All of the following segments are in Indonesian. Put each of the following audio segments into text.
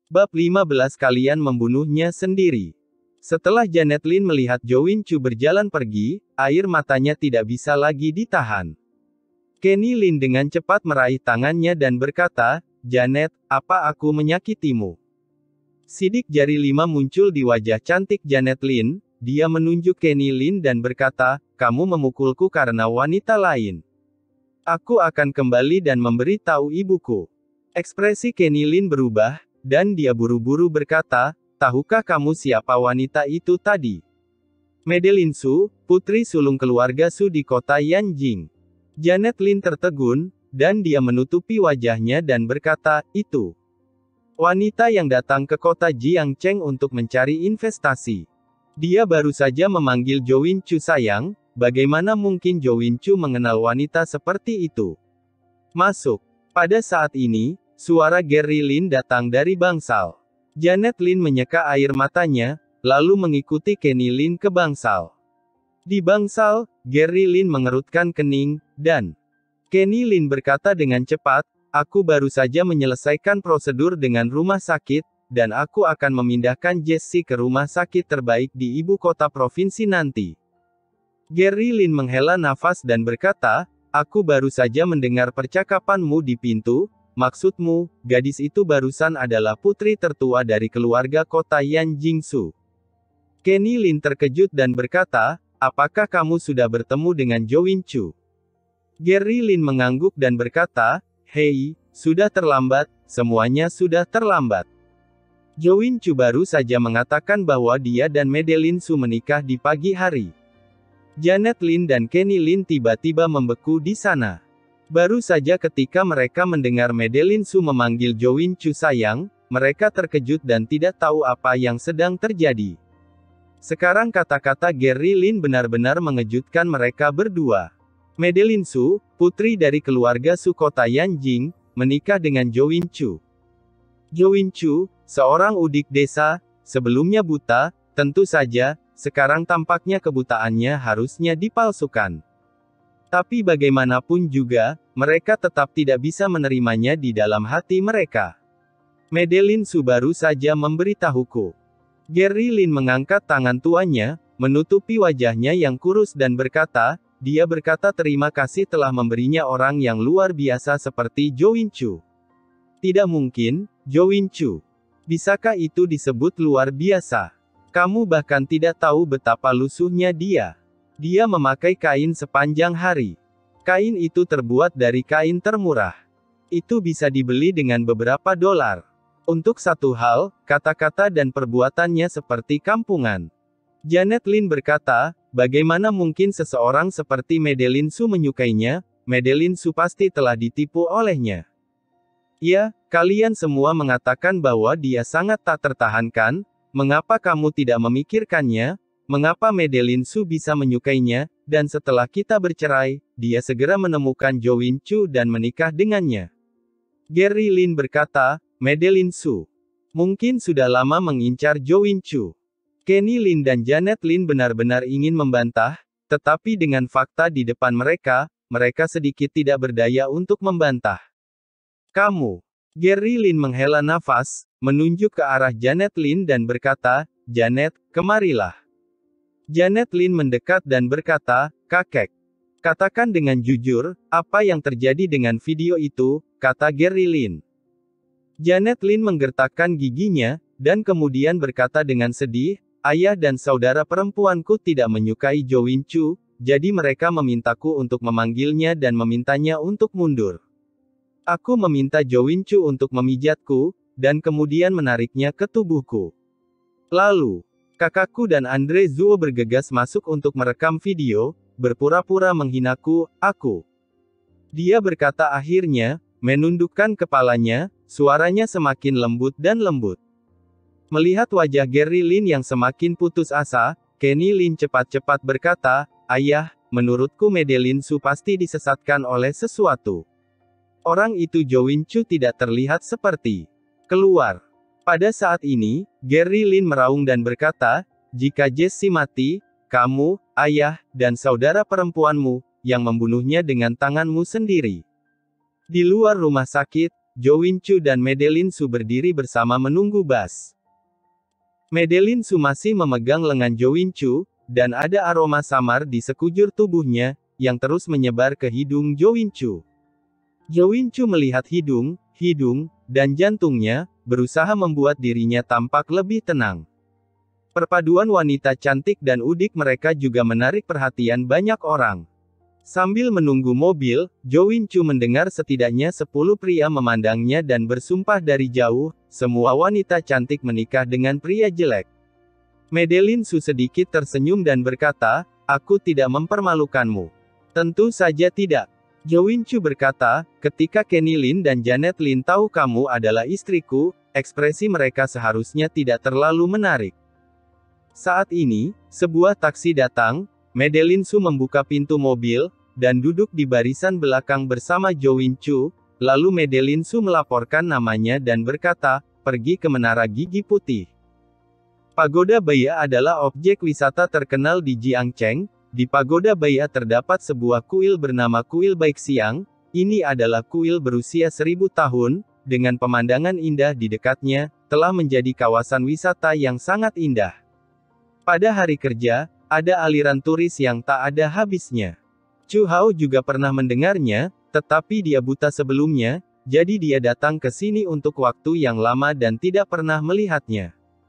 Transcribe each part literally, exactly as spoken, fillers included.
Bab lima belas Kalian membunuhnya sendiri. Setelah Janet Lin melihat Jo Win Chu berjalan pergi, air matanya tidak bisa lagi ditahan. Kenny Lin dengan cepat meraih tangannya dan berkata, "Janet, apa aku menyakitimu?" Sidik jari lima muncul di wajah cantik Janet Lin, dia menunjuk Kenny Lin dan berkata, "Kamu memukulku karena wanita lain. Aku akan kembali dan memberi tahu ibuku." Ekspresi Kenny Lin berubah, dan dia buru-buru berkata, "Tahukah kamu siapa wanita itu tadi?" Madeline Su, putri sulung keluarga Su di kota Yanjing. Janet Lin tertegun, dan dia menutupi wajahnya dan berkata, "Itu wanita yang datang ke kota Jiangcheng untuk mencari investasi. Dia baru saja memanggil Jo Win Chu sayang, bagaimana mungkin Jo Win Chu mengenal wanita seperti itu? Masuk." Pada saat ini, suara Gary Lin datang dari bangsal. Janet Lin menyeka air matanya, lalu mengikuti Kenny Lin ke bangsal. Di bangsal, Gary Lin mengerutkan kening, dan Kenny Lin berkata dengan cepat, "Aku baru saja menyelesaikan prosedur dengan rumah sakit, dan aku akan memindahkan Jessie ke rumah sakit terbaik di ibu kota provinsi nanti." Gary Lin menghela nafas dan berkata, "Aku baru saja mendengar percakapanmu di pintu. Maksudmu, gadis itu barusan adalah putri tertua dari keluarga kota Yanjing Su?" Kenny Lin terkejut dan berkata, "Apakah kamu sudah bertemu dengan Jo Win Chu?" Gary Lin mengangguk dan berkata, "Hei, sudah terlambat, semuanya sudah terlambat. Jo Win Chu baru saja mengatakan bahwa dia dan Madeline Su menikah di pagi hari." Janet Lin dan Kenny Lin tiba-tiba membeku di sana. Baru saja ketika mereka mendengar Madeline Su memanggil Jo Win Chu sayang, mereka terkejut dan tidak tahu apa yang sedang terjadi. Sekarang kata-kata Gary Lin benar-benar mengejutkan mereka berdua. Madeline Su, putri dari keluarga Su kota Yanjing, menikah dengan Jo Win Chu. Jo Win Chu, seorang udik desa, sebelumnya buta, tentu saja, sekarang tampaknya kebutaannya harusnya dipalsukan. Tapi bagaimanapun juga, mereka tetap tidak bisa menerimanya di dalam hati mereka. Madeline Su baru saja memberitahuku. Gary Lin mengangkat tangan tuanya, menutupi wajahnya yang kurus dan berkata, dia berkata terima kasih telah memberinya orang yang luar biasa seperti Jo Win Chu. Tidak mungkin, Jo Win Chu. Bisakah itu disebut luar biasa? Kamu bahkan tidak tahu betapa lusuhnya dia. Dia memakai kain sepanjang hari. Kain itu terbuat dari kain termurah. Itu bisa dibeli dengan beberapa dolar. Untuk satu hal, kata-kata dan perbuatannya seperti kampungan. Janet Lin berkata, bagaimana mungkin seseorang seperti Madeline Su menyukainya? Madeline Su pasti telah ditipu olehnya. Ya, kalian semua mengatakan bahwa dia sangat tak tertahankan. Mengapa kamu tidak memikirkannya? Mengapa Madeline Su bisa menyukainya, dan setelah kita bercerai, dia segera menemukan Jo Win Chu dan menikah dengannya? Gary Lin berkata, Madeline Su mungkin sudah lama mengincar Jo Win Chu. Kenny Lin dan Janet Lin benar-benar ingin membantah, tetapi dengan fakta di depan mereka, mereka sedikit tidak berdaya untuk membantah. Kamu. Gary Lin menghela nafas, menunjuk ke arah Janet Lin dan berkata, Janet, kemarilah. Janet Lin mendekat dan berkata, kakek. Katakan dengan jujur, apa yang terjadi dengan video itu, kata Gary Lin. Janet Lin menggertakkan giginya, dan kemudian berkata dengan sedih, ayah dan saudara perempuanku tidak menyukai Jo Win Chu, jadi mereka memintaku untuk memanggilnya dan memintanya untuk mundur. Aku meminta Jo Win Chu untuk memijatku, dan kemudian menariknya ke tubuhku. Lalu, kakakku dan Andre Zuo bergegas masuk untuk merekam video, berpura-pura menghinaku, aku. Dia berkata akhirnya, menundukkan kepalanya, suaranya semakin lembut dan lembut. Melihat wajah Gary Lin yang semakin putus asa, Kenny Lin cepat-cepat berkata, ayah, menurutku Madeline Su pasti disesatkan oleh sesuatu. Orang itu Jo Win Chu tidak terlihat seperti keluar. Pada saat ini, Gary Lin meraung dan berkata, jika Jessie mati, kamu, ayah, dan saudara perempuanmu, yang membunuhnya dengan tanganmu sendiri. Di luar rumah sakit, Jowin Chu dan Madeline Su berdiri bersama menunggu bus. Madeline Su masih memegang lengan Jowin Chu, dan ada aroma samar di sekujur tubuhnya, yang terus menyebar ke hidung Jowin Chu. Jowin Chu melihat hidung, hidung, dan jantungnya, berusaha membuat dirinya tampak lebih tenang. Perpaduan wanita cantik dan udik mereka juga menarik perhatian banyak orang. Sambil menunggu mobil, Jowin Chu mendengar setidaknya sepuluh pria memandangnya dan bersumpah dari jauh, semua wanita cantik menikah dengan pria jelek. Madeline Su sedikit tersenyum dan berkata, "Aku tidak mempermalukanmu." "Tentu saja tidak." Jowin Chu berkata, "Ketika Kenny Lin dan Janet Lin tahu kamu adalah istriku, ekspresi mereka seharusnya tidak terlalu menarik." Saat ini, sebuah taksi datang, Madeline Su membuka pintu mobil, dan duduk di barisan belakang bersama Jowin Chu, lalu Madeline Su melaporkan namanya dan berkata, "Pergi ke Menara Gigi Putih." Pagoda Baya adalah objek wisata terkenal di Jiangcheng. Di Pagoda Baya terdapat sebuah kuil bernama Kuil Baik Siang. Ini adalah kuil berusia seribu tahun, dengan pemandangan indah di dekatnya, telah menjadi kawasan wisata yang sangat indah. Pada hari kerja, ada aliran turis yang tak ada habisnya. Chu Hao juga pernah mendengarnya, tetapi dia buta sebelumnya, jadi dia datang ke sini untuk waktu yang lama dan tidak pernah melihatnya.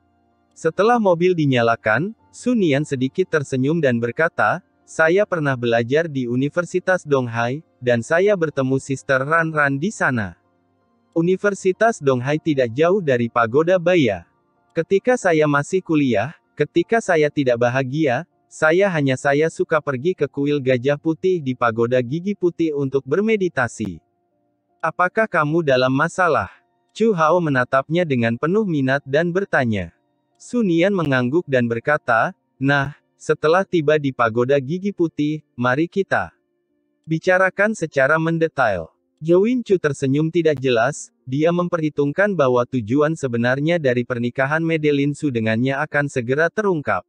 Setelah mobil dinyalakan, Sun Nian sedikit tersenyum dan berkata, "Saya pernah belajar di Universitas Donghai, dan saya bertemu Sister Ran Ran di sana. Universitas Donghai tidak jauh dari Pagoda Baya. Ketika saya masih kuliah, ketika saya tidak bahagia, saya hanya saya suka pergi ke kuil Gajah Putih di Pagoda Gigi Putih untuk bermeditasi. Apakah kamu dalam masalah?" Chu Hao menatapnya dengan penuh minat dan bertanya. Sun Nian mengangguk dan berkata, "Nah, setelah tiba di Pagoda Gigi Putih, mari kita bicarakan secara mendetail." Jowin Chu tersenyum tidak jelas, dia memperhitungkan bahwa tujuan sebenarnya dari pernikahan Madeline Su dengannya akan segera terungkap.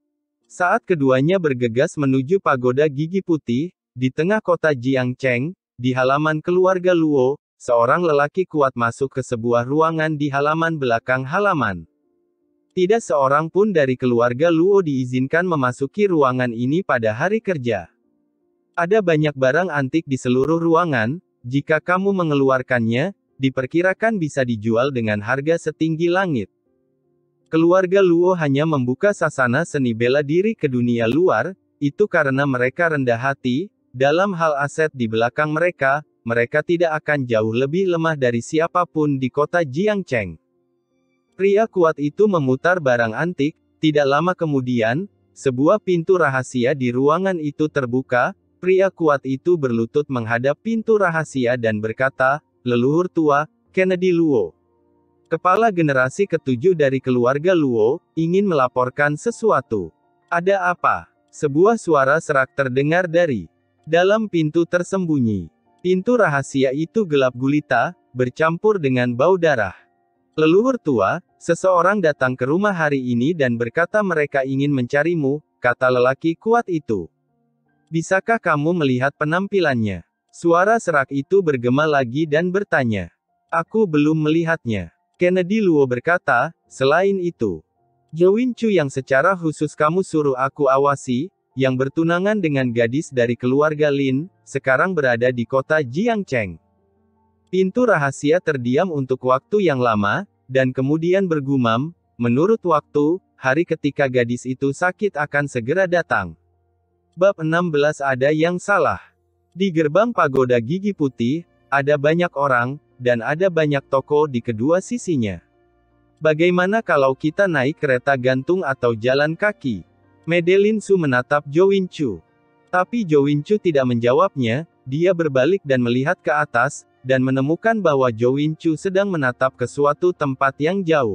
Saat keduanya bergegas menuju Pagoda Gigi Putih, di tengah kota Jiangcheng, di halaman keluarga Luo, seorang lelaki kuat masuk ke sebuah ruangan di halaman belakang halaman. Tidak seorang pun dari keluarga Luo diizinkan memasuki ruangan ini pada hari kerja. Ada banyak barang antik di seluruh ruangan, jika kamu mengeluarkannya, diperkirakan bisa dijual dengan harga setinggi langit. Keluarga Luo hanya membuka sasana seni bela diri ke dunia luar, itu karena mereka rendah hati, dalam hal aset di belakang mereka, mereka tidak akan jauh lebih lemah dari siapapun di kota Jiangcheng. Pria kuat itu memutar barang antik, tidak lama kemudian, sebuah pintu rahasia di ruangan itu terbuka, pria kuat itu berlutut menghadap pintu rahasia dan berkata, "Leluhur tua, Kennedy Luo. Kepala generasi ketujuh dari keluarga Luo, ingin melaporkan sesuatu." "Ada apa?" Sebuah suara serak terdengar dari dalam pintu tersembunyi. Pintu rahasia itu gelap gulita, bercampur dengan bau darah. "Leluhur tua, seseorang datang ke rumah hari ini dan berkata mereka ingin mencarimu," kata lelaki kuat itu. "Bisakah kamu melihat penampilannya?" Suara serak itu bergema lagi dan bertanya. "Aku belum melihatnya." Kennedy Luo berkata, "Selain itu, Jowin Chu yang secara khusus kamu suruh aku awasi, yang bertunangan dengan gadis dari keluarga Lin, sekarang berada di kota Jiangcheng." Pintu rahasia terdiam untuk waktu yang lama, dan kemudian bergumam, "Menurut waktu, hari ketika gadis itu sakit akan segera datang." Bab enam belas Ada yang salah. Di gerbang Pagoda Gigi Putih, ada banyak orang, dan ada banyak toko di kedua sisinya. "Bagaimana kalau kita naik kereta gantung atau jalan kaki?" Madeline Su menatap Jowin Chu. Tapi Jowin Chu tidak menjawabnya, dia berbalik dan melihat ke atas, dan menemukan bahwa Jowin Chu sedang menatap ke suatu tempat yang jauh.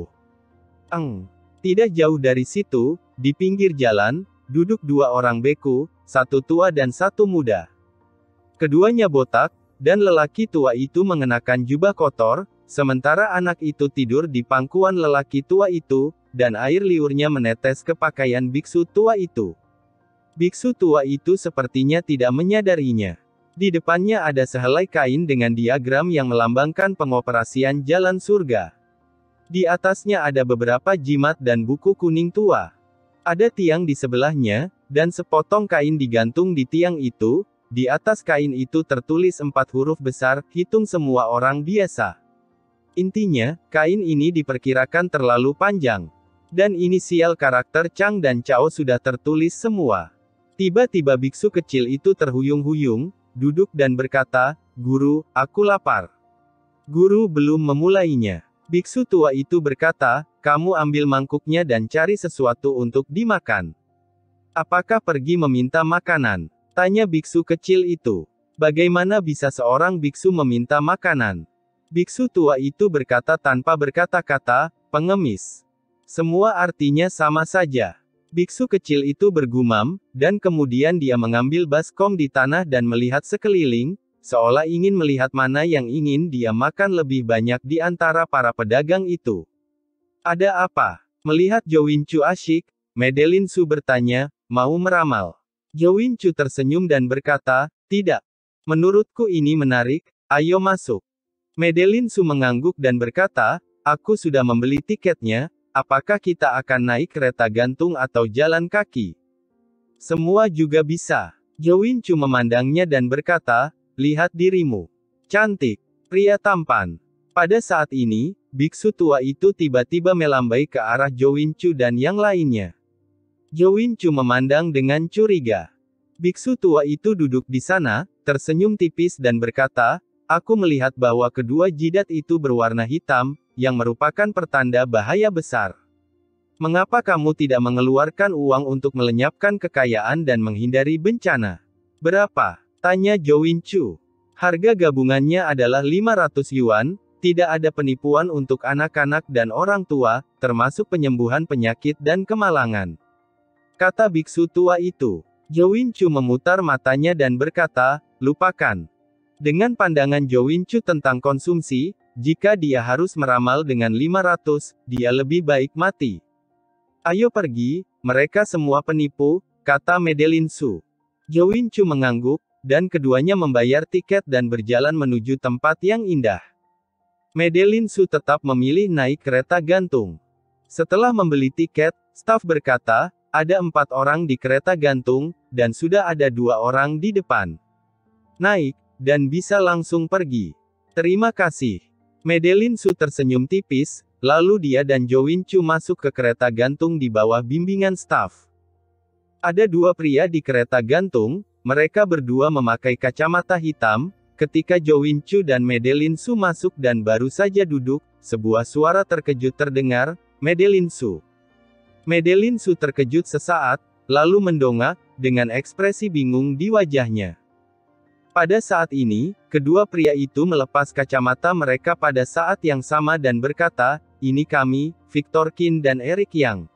Eng. Tidak jauh dari situ, di pinggir jalan, duduk dua orang beku, satu tua dan satu muda. Keduanya botak, dan lelaki tua itu mengenakan jubah kotor, sementara anak itu tidur di pangkuan lelaki tua itu, dan air liurnya menetes ke pakaian biksu tua itu. Biksu tua itu sepertinya tidak menyadarinya. Di depannya ada sehelai kain dengan diagram yang melambangkan pengoperasian jalan surga. Di atasnya ada beberapa jimat dan buku kuning tua. Ada tiang di sebelahnya, dan sepotong kain digantung di tiang itu. Di atas kain itu tertulis empat huruf besar, hitung semua orang biasa. Intinya, kain ini diperkirakan terlalu panjang. Dan inisial karakter Chang dan Cao sudah tertulis semua. Tiba-tiba biksu kecil itu terhuyung-huyung, duduk dan berkata, "Guru, aku lapar." Guru belum memulainya. Biksu tua itu berkata, "Kamu ambil mangkuknya dan cari sesuatu untuk dimakan." "Apakah pergi meminta makanan?" tanya biksu kecil itu. "Bagaimana bisa seorang biksu meminta makanan?" Biksu tua itu berkata tanpa berkata-kata, "Pengemis." Semua artinya sama saja. Biksu kecil itu bergumam, dan kemudian dia mengambil baskom di tanah dan melihat sekeliling, seolah ingin melihat mana yang ingin dia makan lebih banyak di antara para pedagang itu. "Ada apa?" Melihat Jowinchu asyik, Madeline Su bertanya, "Mau meramal?" Jowinchu tersenyum dan berkata, "Tidak. Menurutku ini menarik, ayo masuk." Madeline Su mengangguk dan berkata, "Aku sudah membeli tiketnya. Apakah kita akan naik kereta gantung atau jalan kaki?" "Semua juga bisa." Jowinchu memandangnya dan berkata, "Lihat dirimu. Cantik. Pria tampan." Pada saat ini, biksu tua itu tiba-tiba melambai ke arah Jowinchu dan yang lainnya. Jowinchu memandang dengan curiga. Biksu tua itu duduk di sana, tersenyum tipis dan berkata, "Aku melihat bahwa kedua jidat itu berwarna hitam, yang merupakan pertanda bahaya besar. Mengapa kamu tidak mengeluarkan uang untuk melenyapkan kekayaan dan menghindari bencana?" "Berapa?" tanya Jowinchu. "Harga gabungannya adalah lima ratus yuan, tidak ada penipuan untuk anak-anak dan orang tua, termasuk penyembuhan penyakit dan kemalangan," kata biksu tua itu. Jowinchu memutar matanya dan berkata, "Lupakan." Dengan pandangan Jowinchu tentang konsumsi, jika dia harus meramal dengan lima ratus, dia lebih baik mati. "Ayo pergi, mereka semua penipu," kata Madeline Su. Jowinchu mengangguk, dan keduanya membayar tiket dan berjalan menuju tempat yang indah. Madeline Su tetap memilih naik kereta gantung. Setelah membeli tiket, staf berkata, "Ada empat orang di kereta gantung, dan sudah ada dua orang di depan. Naik, dan bisa langsung pergi." "Terima kasih." Madeline Su tersenyum tipis, lalu dia dan Jowinchu masuk ke kereta gantung di bawah bimbingan staf. Ada dua pria di kereta gantung, mereka berdua memakai kacamata hitam. Ketika Jowinchu dan Madeline Su masuk dan baru saja duduk, sebuah suara terkejut terdengar, "Madeline Su." Madeline Su terkejut sesaat, lalu mendongak, dengan ekspresi bingung di wajahnya. Pada saat ini, kedua pria itu melepas kacamata mereka pada saat yang sama dan berkata, "Ini kami, Victor Qin dan Eric Yang."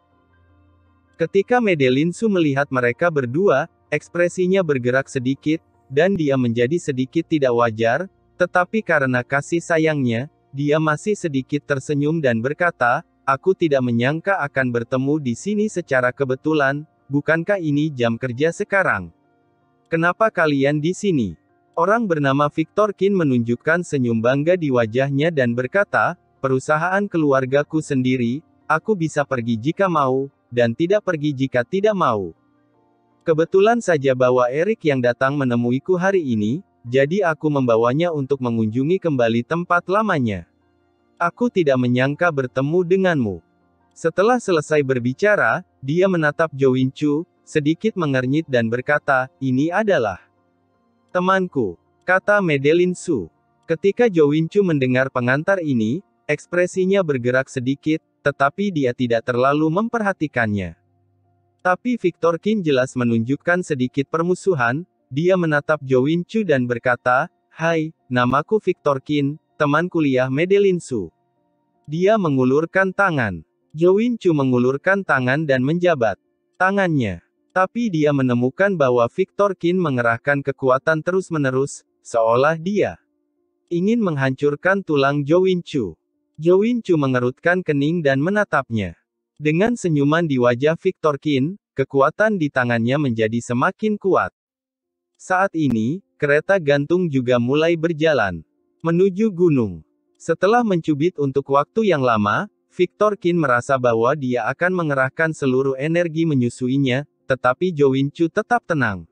Ketika Madeline Su melihat mereka berdua, ekspresinya bergerak sedikit, dan dia menjadi sedikit tidak wajar, tetapi karena kasih sayangnya, dia masih sedikit tersenyum dan berkata, "Aku tidak menyangka akan bertemu di sini secara kebetulan, bukankah ini jam kerja sekarang? Kenapa kalian di sini?" Orang bernama Victor Qin menunjukkan senyum bangga di wajahnya dan berkata, "Perusahaan keluargaku sendiri, aku bisa pergi jika mau, dan tidak pergi jika tidak mau. Kebetulan saja bahwa Eric yang datang menemuiku hari ini, jadi aku membawanya untuk mengunjungi kembali tempat lamanya. Aku tidak menyangka bertemu denganmu." Setelah selesai berbicara, dia menatap Jowinchu, sedikit mengernyit dan berkata, "Ini adalah temanku," kata Madeline Su. Ketika Jowinchu mendengar pengantar ini, ekspresinya bergerak sedikit, tetapi dia tidak terlalu memperhatikannya. Tapi Victor Qin jelas menunjukkan sedikit permusuhan, dia menatap Jowinchu dan berkata, "Hai, namaku Victor Qin, teman kuliah Madeline Su." Dia mengulurkan tangan. Jowinchu mengulurkan tangan dan menjabat tangannya. Tapi dia menemukan bahwa Victor Qin mengerahkan kekuatan terus-menerus, seolah dia ingin menghancurkan tulang Jowinchu. Jowinchu mengerutkan kening dan menatapnya. Dengan senyuman di wajah Victor Qin, kekuatan di tangannya menjadi semakin kuat. Saat ini, kereta gantung juga mulai berjalan menuju gunung. Setelah mencubit untuk waktu yang lama, Victor Qin merasa bahwa dia akan mengerahkan seluruh energi menyusuinya, tetapi Zhou Yunchu tetap tenang.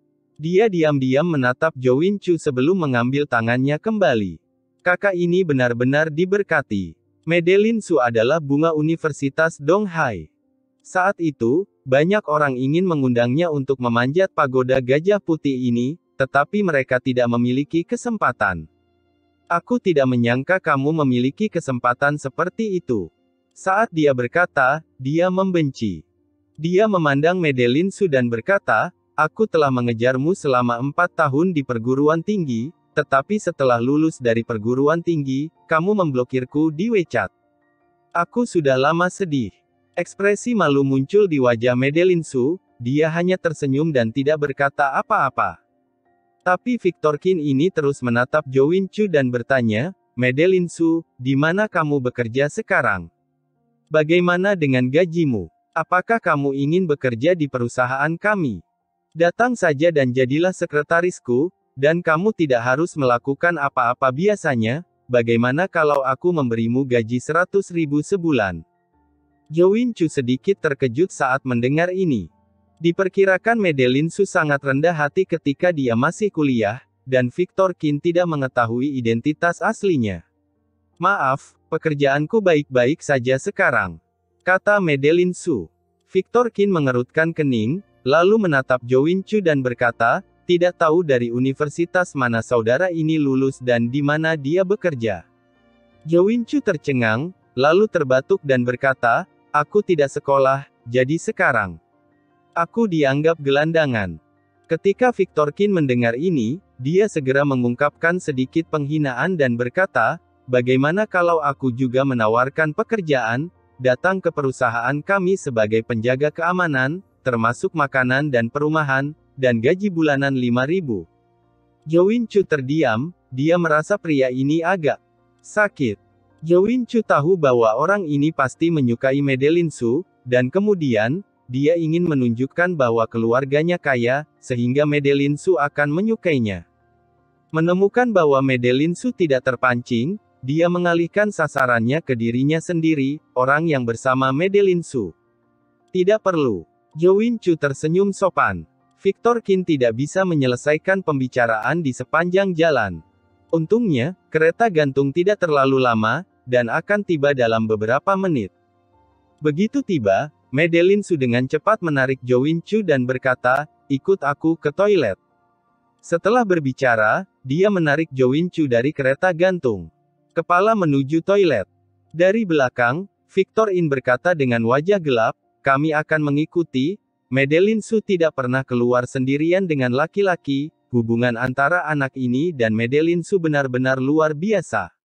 Dia diam-diam menatap Zhou Yunchu sebelum mengambil tangannya kembali. Kakak ini benar-benar diberkati. Madeline Su adalah bunga Universitas Donghai. Saat itu, banyak orang ingin mengundangnya untuk memanjat pagoda gajah putih ini, tetapi mereka tidak memiliki kesempatan. Aku tidak menyangka kamu memiliki kesempatan seperti itu. Saat dia berkata, dia membenci. Dia memandang Madeline Su dan berkata, aku telah mengejarmu selama empat tahun di perguruan tinggi, tetapi setelah lulus dari perguruan tinggi, kamu memblokirku di WeChat. Aku sudah lama sedih. Ekspresi malu muncul di wajah Madeline Su, dia hanya tersenyum dan tidak berkata apa-apa. Tapi Victor Qin ini terus menatap Zhou Yunchu dan bertanya, Madeline Su, di mana kamu bekerja sekarang? Bagaimana dengan gajimu? Apakah kamu ingin bekerja di perusahaan kami? Datang saja dan jadilah sekretarisku, dan kamu tidak harus melakukan apa-apa biasanya, bagaimana kalau aku memberimu gaji seratus ribu sebulan? Zhou Yunchu sedikit terkejut saat mendengar ini. Diperkirakan Madeline Su sangat rendah hati ketika dia masih kuliah, dan Victor Qin tidak mengetahui identitas aslinya. Maaf, pekerjaanku baik-baik saja sekarang, kata Madeline Su. Victor Qin mengerutkan kening, lalu menatap Zhou Yunchu dan berkata, tidak tahu dari universitas mana saudara ini lulus dan di mana dia bekerja. Zhou Yunchu tercengang, lalu terbatuk dan berkata, aku tidak sekolah, jadi sekarang aku dianggap gelandangan. Ketika Victor Qin mendengar ini, dia segera mengungkapkan sedikit penghinaan dan berkata, bagaimana kalau aku juga menawarkan pekerjaan, datang ke perusahaan kami sebagai penjaga keamanan, termasuk makanan dan perumahan, dan gaji bulanan lima ribu. Zhou Yunchu terdiam, dia merasa pria ini agak sakit. Zhou Yunchu tahu bahwa orang ini pasti menyukai Madeline Su, dan kemudian, dia ingin menunjukkan bahwa keluarganya kaya, sehingga Madeline Su akan menyukainya. Menemukan bahwa Madeline Su tidak terpancing, dia mengalihkan sasarannya ke dirinya sendiri, orang yang bersama Madeline Su. Tidak perlu. Zhou Yunchu tersenyum sopan. Victor Qin tidak bisa menyelesaikan pembicaraan di sepanjang jalan. Untungnya, kereta gantung tidak terlalu lama, dan akan tiba dalam beberapa menit. Begitu tiba, Madeline Su dengan cepat menarik Zhou Yunchu dan berkata, ikut aku ke toilet. Setelah berbicara, dia menarik Zhou Yunchu dari kereta gantung. Kepala menuju toilet. Dari belakang, Victor Qin berkata dengan wajah gelap, kami akan mengikuti. Madeline Su tidak pernah keluar sendirian dengan laki-laki, hubungan antara anak ini dan Madeline Su benar-benar luar biasa.